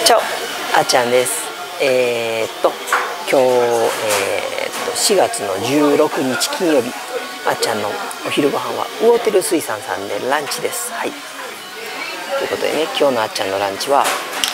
チャオ、あっちゃんです。今日、4月の16日金曜日、あっちゃんのお昼ご飯は魚てる水産さんでランチです。はい。ということでね、今日のあっちゃんのランチは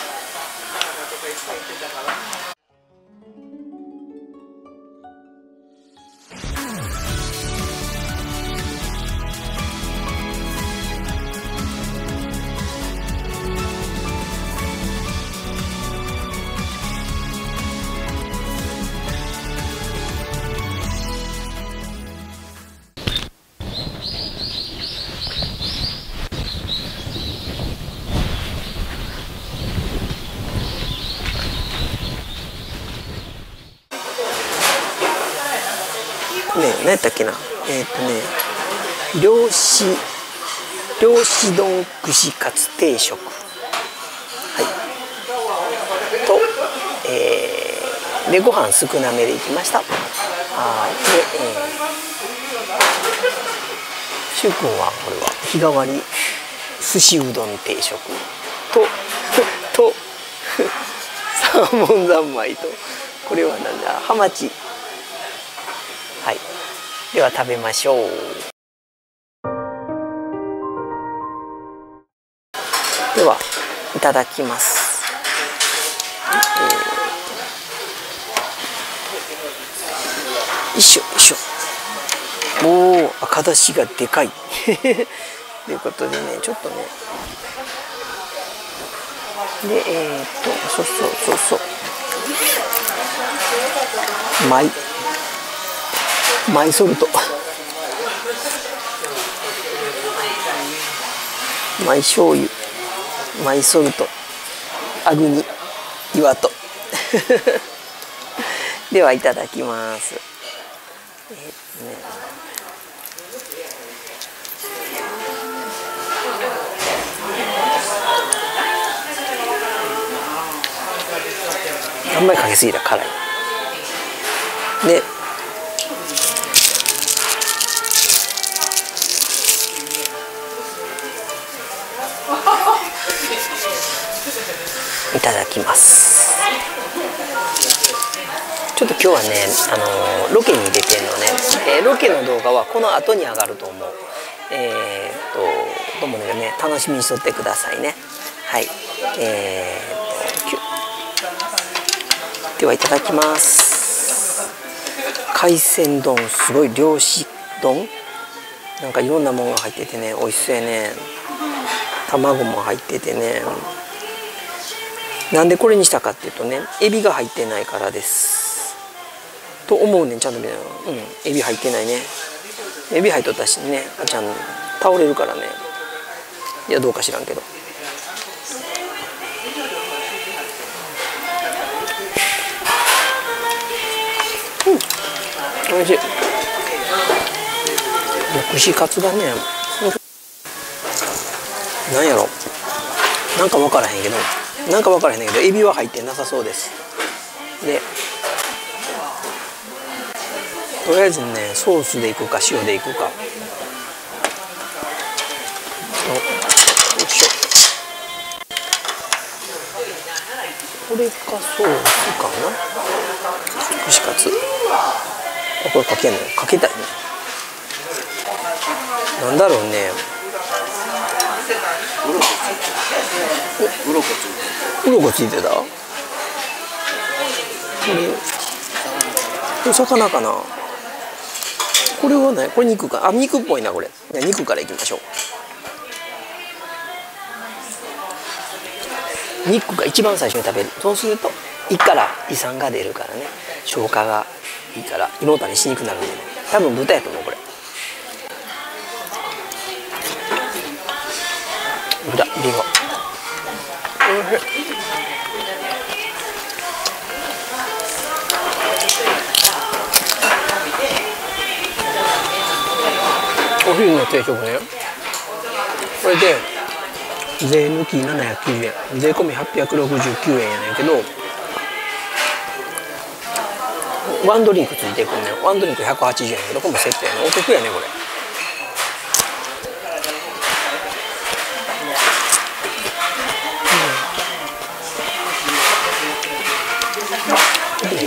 何やったっけな、漁師丼串カツ定食、はい、と、でご飯少なめでいきました。はい。で、しゅうくんはこれは日替わり寿司うどん定食とサーモン三昧と、これはなんだ、ハマチ。はい、では食べましょう。ではいただきます。よいしょよいしょ。おお、赤だしがでかいということでね、ちょっとね、でそうマイソルトマイ醤油、マイソルト、アグニ、岩戸ではいただきます。あんまりかけすぎたら辛いで、いただきます。ちょっと今日はね、ロケに出てるのね、ロケの動画はこの後に上がると思う。と思うのでね、楽しみにしとってくださいね。はい。ではいただきます。海鮮丼、すごい漁師丼、なんかいろんなものが入っててね、美味しそうやね。卵も入っててね。なんでこれにしたかっていうとね、エビが入ってないからですと思うねん。ちゃんと見たら、エビ入ってないね。エビ入っとったしね、あっちゃん倒れるからね。いや、どうか知らんけど。おいしい。串カツがね、なんやろ、なんか分からへんけど、エビは入ってなさそうです。で、とりあえずね、ソースでいくか塩でいくか。よいしょ。これかソースかな。串カツ。これかけんの？かけたいね。なんだろうね。うろこついてた？これ魚かな。これはね、これ肉か。あ、肉っぽいなこれ。じゃあ肉からいきましょう。肉が一番最初に食べる。そうすると胃から胃酸が出るからね、消化がいいから胃もたれしにくくなるんでね。多分豚やと思うこれ。豚、リンゴ。お昼の定食ね、これで税抜き790円、税込み869円やねんけど、ワンドリンクついてくんねん。ワンドリンク180円やけど、これもセットやね。お得やねこれ。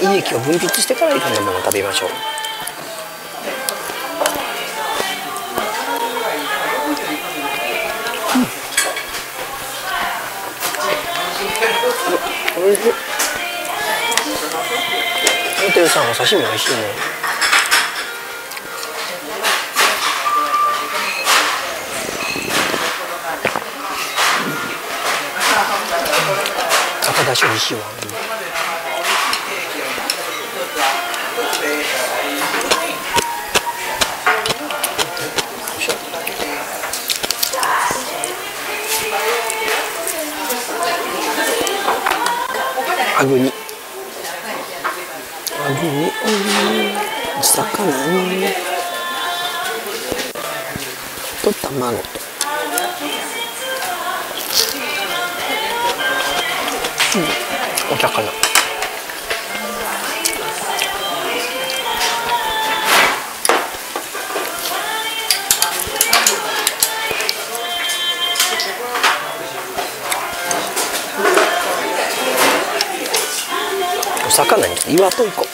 利益を分泌してからいろんなものを食べましょう。おいしい。ホテルさんお刺身おいしいね。赤だしおいしいわ。アグに魚にと卵と、お魚。お魚に岩といこう。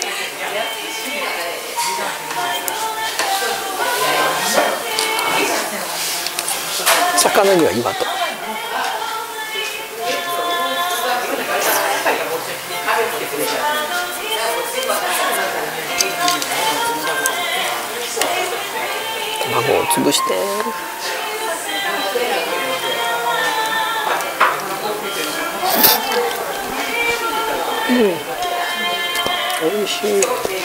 魚には岩と。卵を潰して。おいしい。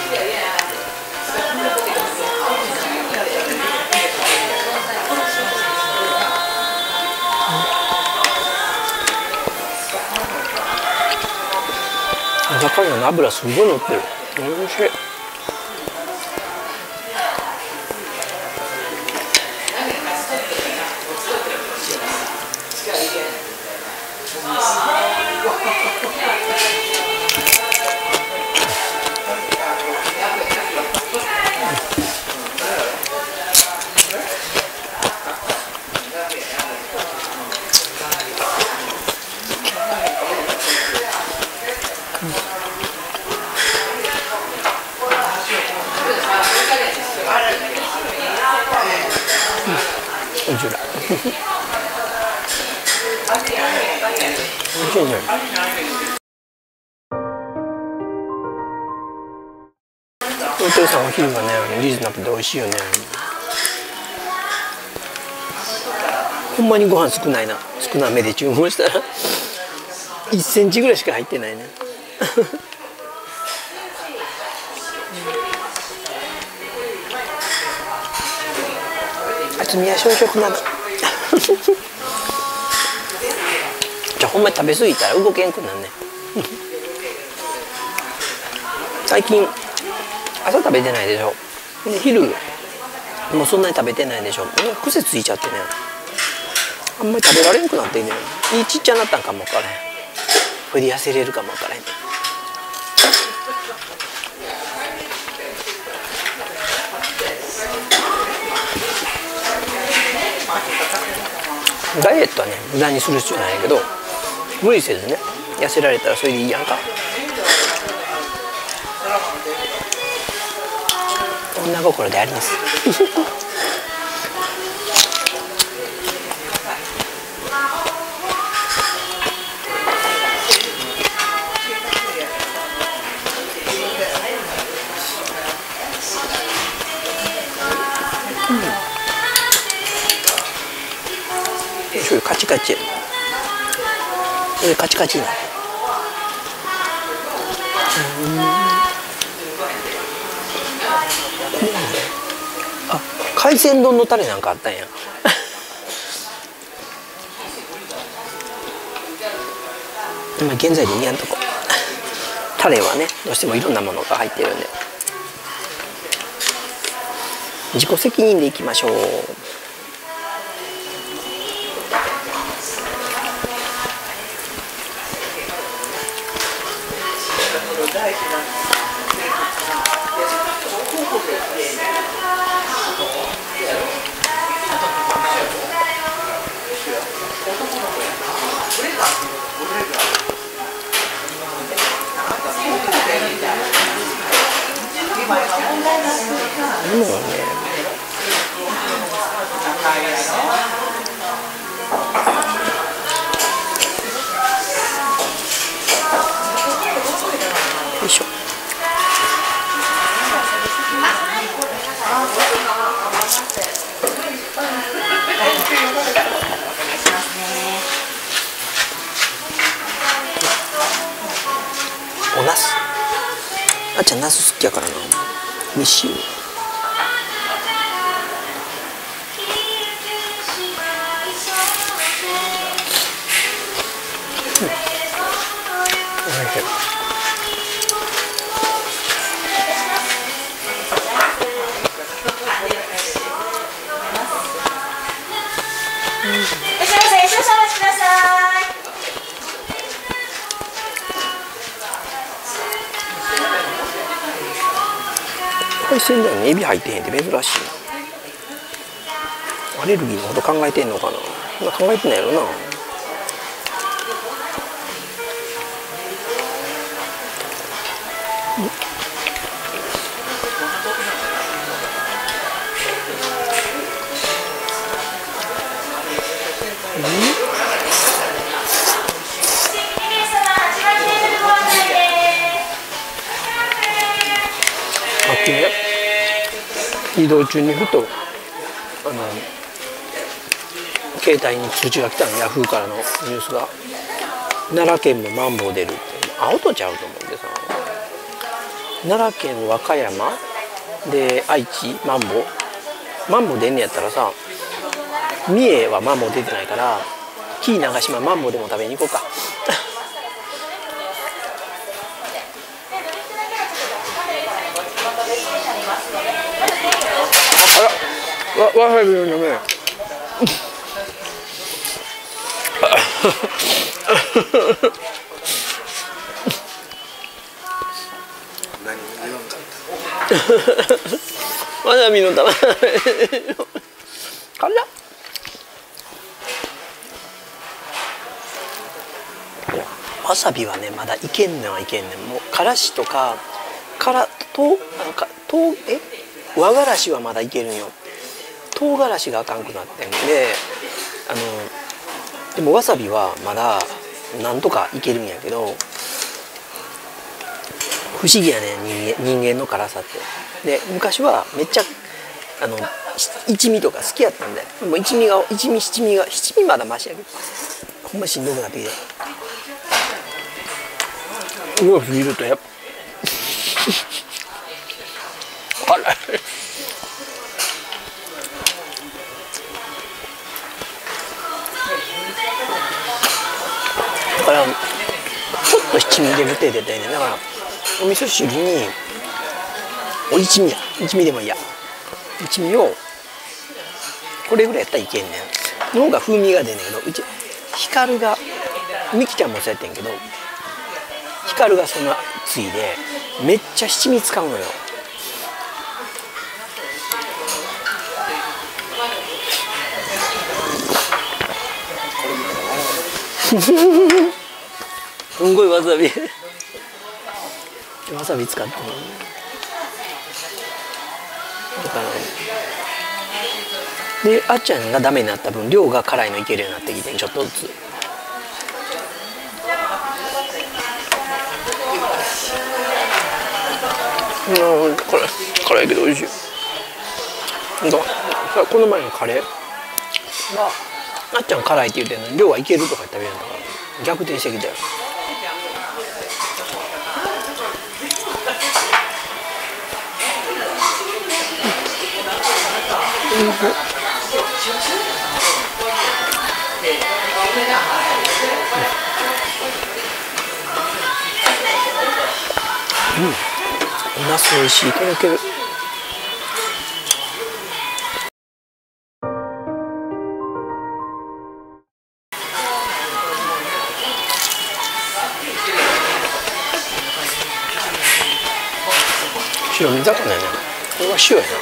魚の油すごい乗ってる。おいしい。おじゅら。おいしいね。お父さんお昼がねリーズナブルで美味しいよね。ほんまにご飯少ないな。少なめで注文したら1センチぐらいしか入ってないね。厚みは小食なの。じゃあほんまに食べ過ぎたら動けんくなんね。最近朝食べてないでしょ。で昼もうそんなに食べてないでしょ。癖ついちゃってね、あんまり食べられんくなってね。いいちっちゃなったんかもわからへん。これで痩せれるかもわからへん。ダイエットはね無駄にする必要ないけど、無理せずね痩せられたらそれでいいやんか。女心であります。カチカチ。これカチカチな。あ、海鮮丼のタレなんかあったんや。今現在でいいやんとこ。タレはねどうしてもいろんなものが入ってるんで、自己責任でいきましょう。 もねよいしょ。おナス、あっちゃんナス好きやからな、美味しいよ。海鮮だよね、エビ入ってへんって珍しい。アレルギーのこと考えてんのかな、考えてないやろな。移動中にふと携帯に通知が来たの、ヤフーからのニュースが奈良県もマンボウ出るって。アウトちゃうと思うんでさ、奈良県、和歌山で愛知マンボウ出んねやったらさ、三重はマンボウ出てないから、紀伊長島マンボウでも食べに行こうか。わさびのねわさびの玉辛っ。わさびはねまだいけんねんはいけんねん。もうからしとか和がらしはまだいけるんよ。唐辛子があかんくなってんで、でもわさびはまだなんとかいけるんやけど、不思議やね人間の辛さって。で昔はめっちゃ一味とか好きやったんで、もう七味まだマシやけど、ほんましんどくなってきて、うわ過ぎるとやっぱ辛い。だからちょっと七味入れる程度やったらいいね。だからお味噌汁に一味でもいいや、一味をこれぐらいやったらいけんねん。の方が風味が出んねんけど、うち光がみきちゃんもそうやってんけど、光がそのついでめっちゃ七味使うのよ。すんごいわさびわさび使ってもだからで、あっちゃんがダメになった分量が辛いのいけるようになってきて、ちょっとずつ。辛いけど美味しい。この前のカレーはあっちゃん辛いって言ってんのに量はいけるとか食べるんだから逆転してきたよ。おナス美味しい、とろける。白身魚やね。これは塩やな。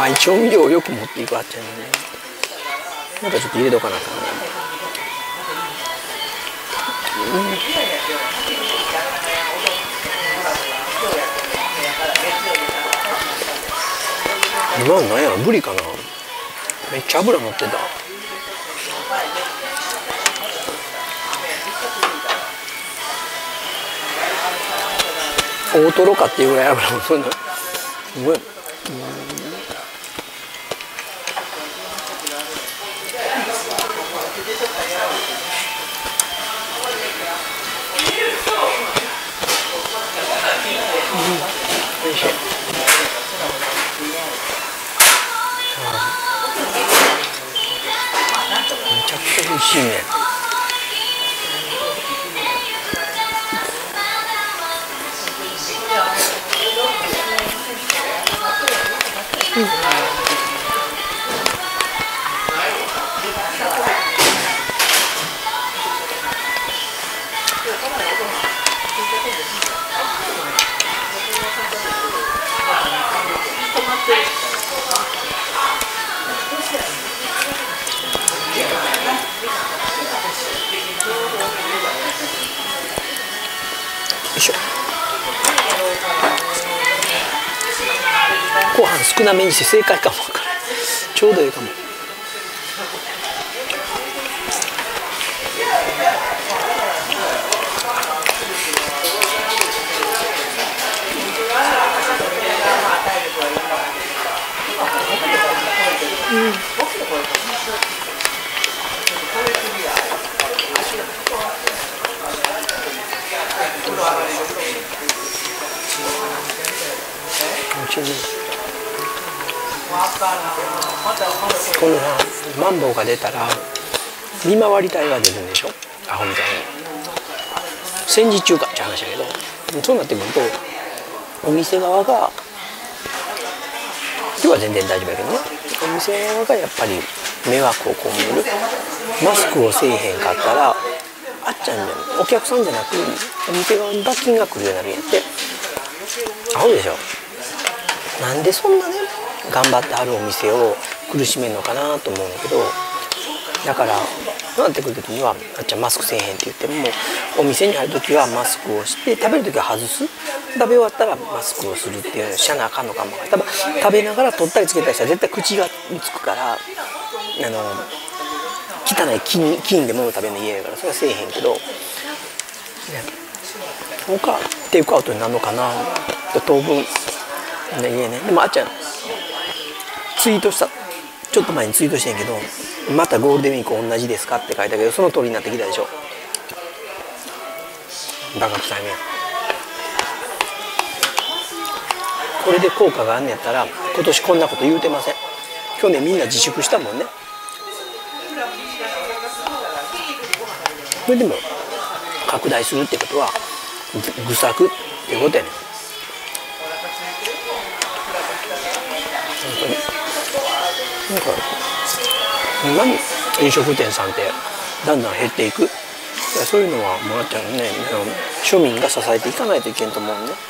マイ調味料をよく持っていくあっちゃんね。なんかちょっと入れとかなあかんね。今の何やろ、ブリかな。めっちゃ油乗ってた。大トロかっていうぐらい油もそんなすごい。おいしい。めちゃくちゃおいしいね。よいしょ。ご飯少なめにして正解かもわからない。ちょうどいいかも。このマンボウが出たら見回り隊が出るんでしょ、アホみたいに。戦時中かって話だけど、そうなってくるとお店側が、今日は全然大丈夫やけどね、お店側がやっぱり迷惑を被る。マスクをせえへんかったらあっちゃんじゃん、お客さんじゃなくお店側に罰金が来るようになるんやって。アホでしょ。なんでそんなね頑張ってあるお店を苦しめるのかなと思うんだけど、だからそうなってくる時にはあっちゃんマスクせえへんって言っても、お店に入る時はマスクをして、食べる時は外す、食べ終わったらマスクをするっていうのしゃなあかんのかも。多分食べながら取ったりつけたりしたら絶対口がつくから、汚い菌で物食べるの嫌やからそれはせえへんけど、ね、他テイクアウトになるのかな当分ね。いいね。でもあっちゃんツイートした、ちょっと前にツイートしてんけど、またゴールデンウィーク同じですかって書いたけど、その通りになってきたでしょ。バカくさいね。これで効果があんねやったら今年こんなこと言うてません。去年みんな自粛したもんね。それでも拡大するってことは愚策っていうことやねん。本当になんか何飲食店さんってだんだん減っていく。そういうのはもらっちゃうね、庶民が支えていかないといけんと思うね。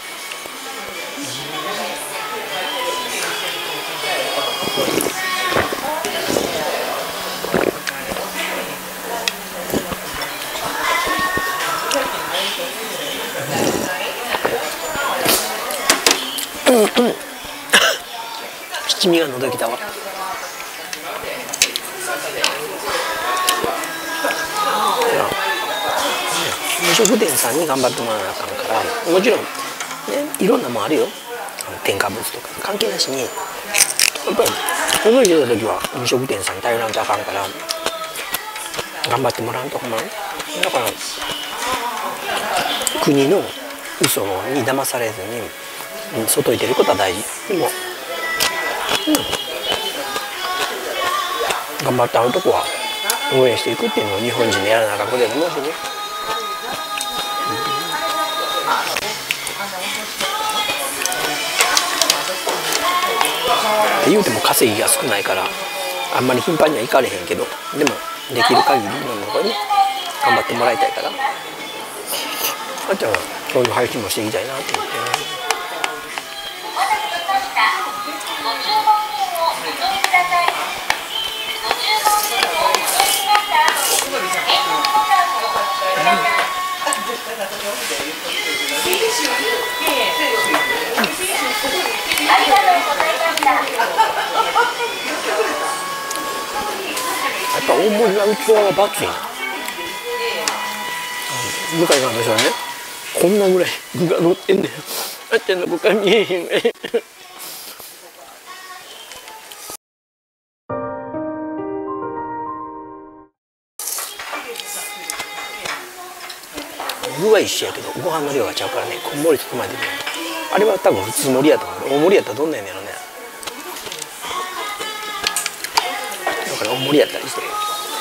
七味がのどきたわ。飲食店さんに頑張ってもらわなあかんから、もちろん、ね、いろんなもんあるよ、添加物とか関係なしに、やっぱり思い出た時は飲食店さんに頼らんとあかんから頑張ってもらわんと困る。だから国の嘘に騙されずに外に出ることは大事。でも、頑張ってあるとこは応援していくっていうのを日本人でやらなあかんことやと思うしね。って言うても稼ぎが少ないからあんまり頻繁には行かれへんけど、でもできる限りのところに頑張ってもらいたいから、あっちゃんはそういう配信もしていきたいなと思ってね。 ぱ大盛りは器がバツイな。向井さんとしてはね、こんなぐらい具が乗ってんねん。あってんの僕は見えへん。具は一緒やけどご飯の量がちゃうからね、こんもり包まれてる。あれは多分普通盛りやと思う。大盛りやったらどんなんやねんやろね。だから大盛りやったりして。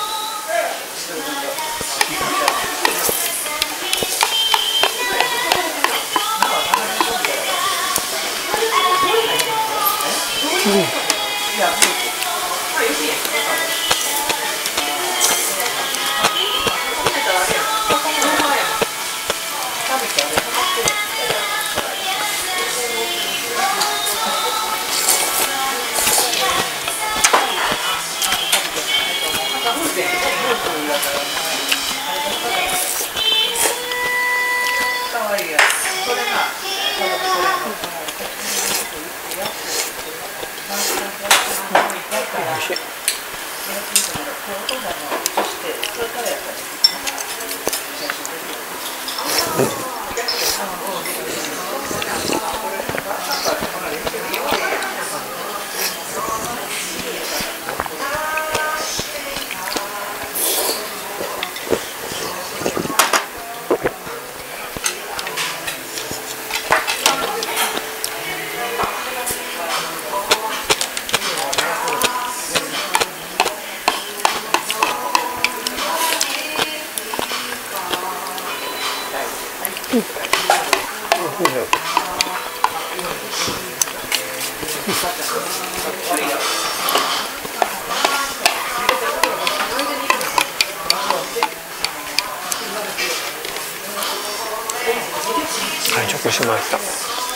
完食しました。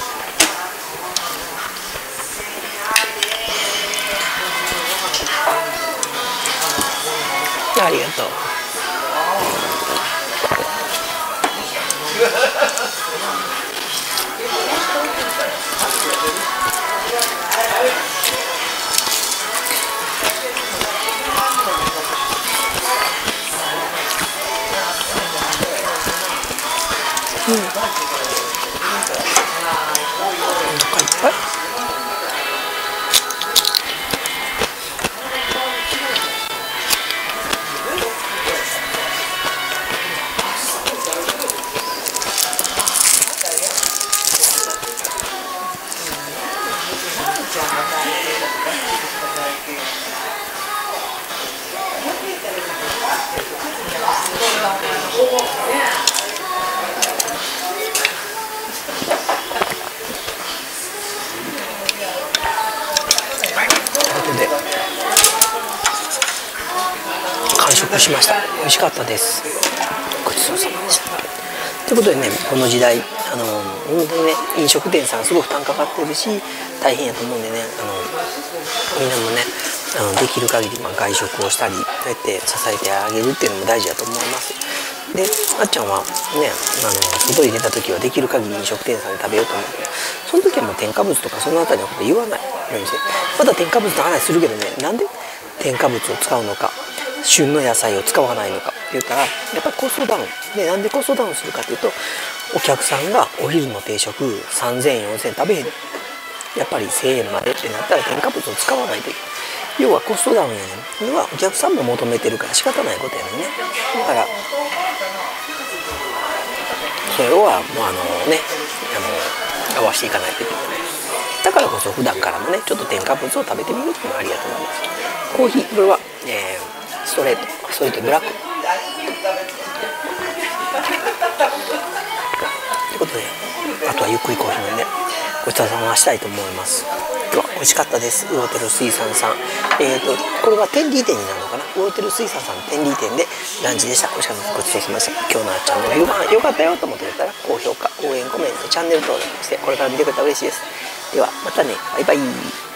ありがとう。完食しました。美味しかったです。ごちそうさまでした。ということでね、この時代本当にね、飲食店さんすごい負担かかってるし大変やと思うんでね、みんなもねできる限り外食をしたり、こうやって支えてあげるっていうのも大事だと思います。で、あっちゃんはね、外に出た時はできる限り飲食店さんで食べようと思うけど、その時はもう添加物とかそのあたりのこと言わないようにして、また添加物の話するけどね、なんで添加物を使うのか、旬の野菜を使わないのかって言ったら、やっぱりコストダウンで、なんでコストダウンするかっていうと、お客さんがお昼の定食3000円4000円食べへん、やっぱり1000円までってなったら添加物を使わないといけない。要はコストダウンやねん。それはお客さんも求めてるから仕方ないことやねんね。だからそれはもう合わせていかないといけない。だからこそ普段からもね、ちょっと添加物を食べてみるっていうのがありだと思います。コーヒー、これは、ストレートブラックということで、あとはゆっくりコーヒー飲んでごちそうさましたいと思います。今日は美味しかったです。魚テル水産さん、これは天理店になるのかな。魚テル水産さんの天理店でランチでした。美味しかったです。ごちそうさまでした。今日のあっちゃんのお昼ご飯良かったよと思ってくれたら高評価、応援、コメント、チャンネル登録してこれから見てくれたら嬉しいです。ではまたね、バイバイ。